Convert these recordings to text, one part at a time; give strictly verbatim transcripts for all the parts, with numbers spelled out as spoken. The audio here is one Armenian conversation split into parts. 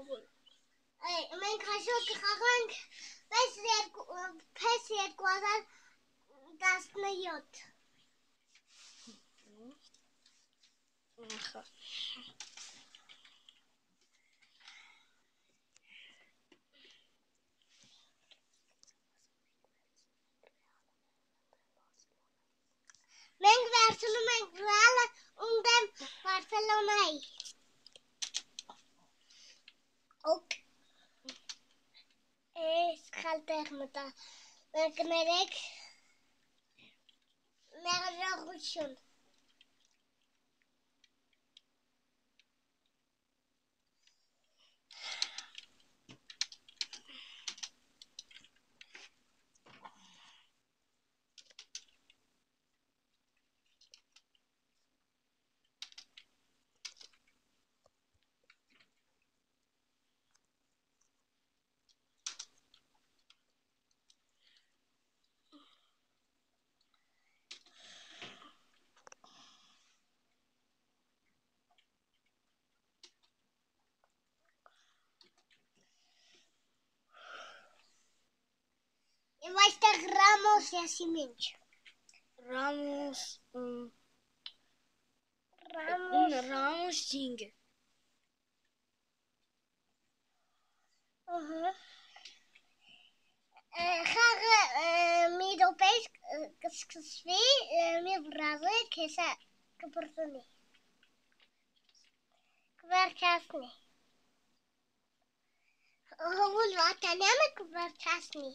Hovul. Մենք հաշոտ կխաղանք պես երկու հազար տասնյոթ։ Մենք վերցնում ենք Ռեալը ունդեմ Բարսելոնայի։ Ok. Ես խալտեղ մտա։ Կներեք ներողություն։ Եվ այստեղ Ռամոս եսիմ ինչ։ Ռամոս Ռամոս Ռամոս Ջինգ։ Ահա։ Խաղը մի րոպեից կսկսվի, մի վրազը քեսա կբրծնի։ Կվերջացնի։ Հովուլ Վատանյանը կվերջացնի։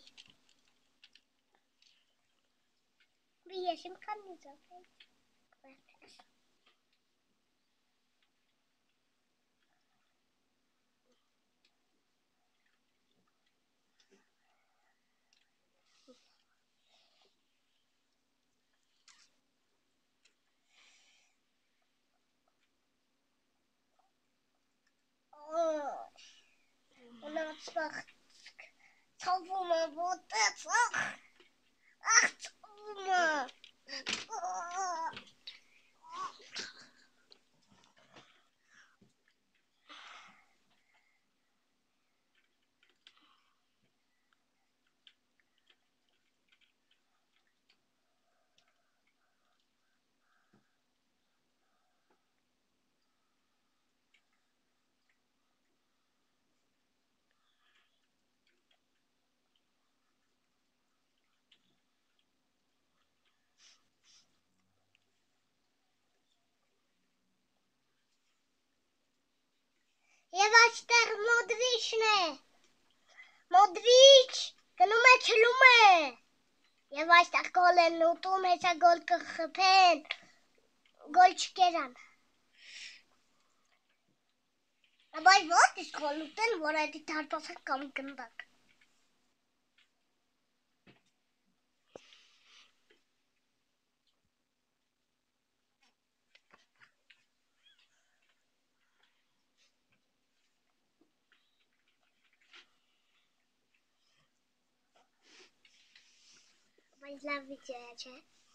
Ես իմ քանից ակել կվերջացնի։ Ունացվախ ծավում է ոտեցախ, ախ ծավում է։ Եվ այստեղ Մոդրիչն է, Մոդրիչ, գնում է չլում է, և այստեղ գոլ են ուտում, հեսա գոլ կխպեն, գոլ չկերան։ Բայց ո՞տ իսկ գոլ ուտեն, որ այդի դարպասակ կամ գնդակ։ Բայց լավ վիդեո է, չէ։